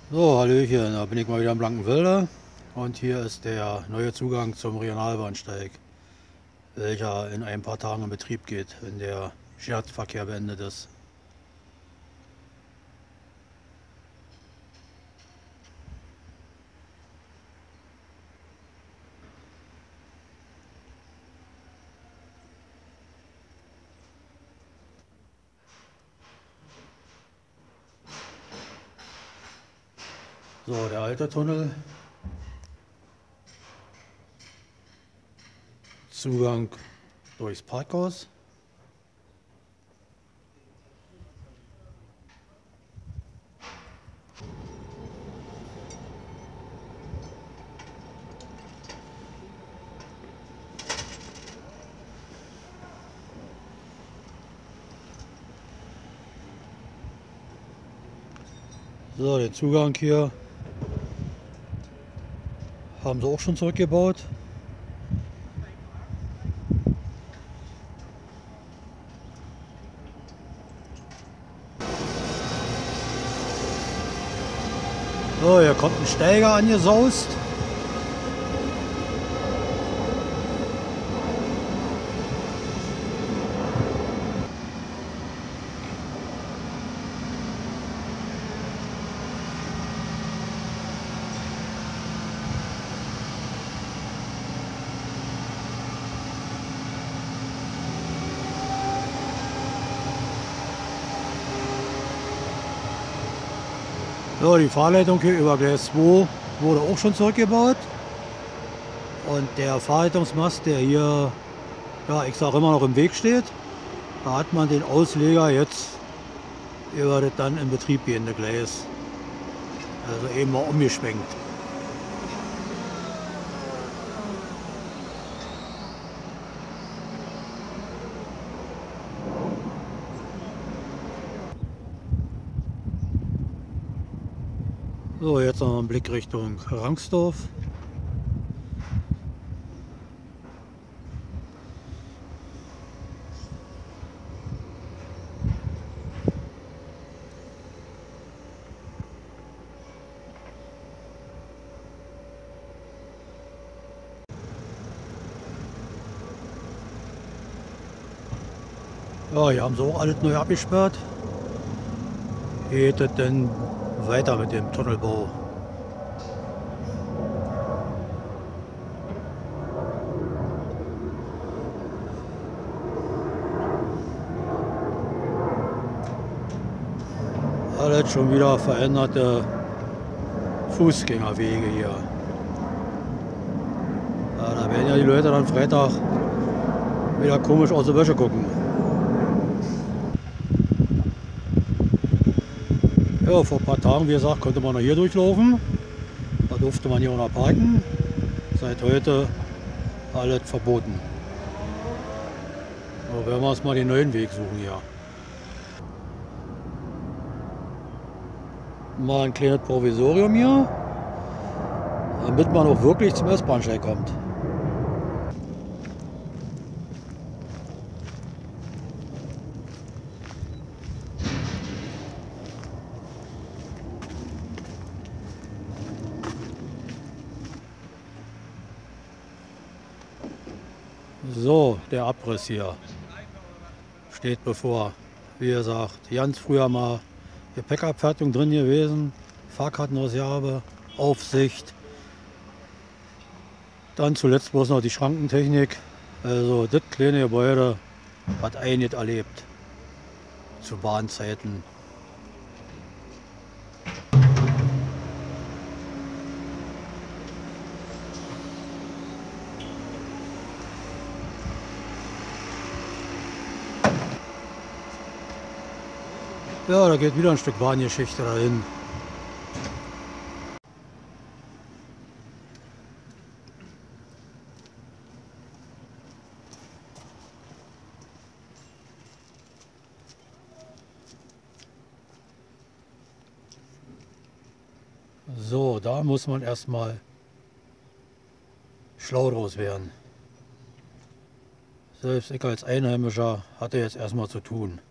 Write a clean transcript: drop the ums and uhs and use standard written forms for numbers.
So, Hallöchen, da bin ich mal wieder in Blankenwilde und hier ist der neue Zugang zum Regionalbahnsteig, welcher in ein paar Tagen in Betrieb geht, wenn der Schienenverkehr beendet ist. So, der alte Tunnel, Zugang durchs Parkhaus. So, den Zugang hier haben sie auch schon zurückgebaut. So, hier kommt ein Steiger angesaust. So, die Fahrleitung hier über Gleis 2 wurde auch schon zurückgebaut. Und der Fahrleitungsmast, der hier, ja, ich sage immer noch im Weg steht, da hat man den Ausleger jetzt über das dann in Betrieb gehende Gleis. Also eben mal umgeschwenkt. So, jetzt noch ein Blick Richtung Rangsdorf. Ja, hier haben sie auch alles neu abgesperrt. Geht es denn weiter mit dem Tunnelbau? Alles schon wieder veränderte Fußgängerwege hier. Ja, da werden ja die Leute dann Freitag wieder komisch aus der Wäsche gucken. Ja, vor ein paar Tagen, wie gesagt, konnte man noch hier durchlaufen. Da durfte man hier auch noch parken. Seit heute alles verboten. So, werden wir uns mal den neuen Weg suchen hier. Mal ein kleines Provisorium hier, damit man auch wirklich zum S-Bahnsteig kommt. So, der Abriss hier steht bevor. Wie gesagt, ganz früher mal Gepäckabfertigung drin gewesen, Fahrkartenausgabe, Aufsicht. Dann zuletzt bloß noch die Schrankentechnik. Also das kleine Gebäude hat einiges erlebt zu Bahnzeiten. Ja, da geht wieder ein Stück Bahngeschichte dahin. So, da muss man erstmal schlau draus werden. Selbst ich als Einheimischer hatte jetzt erstmal zu tun.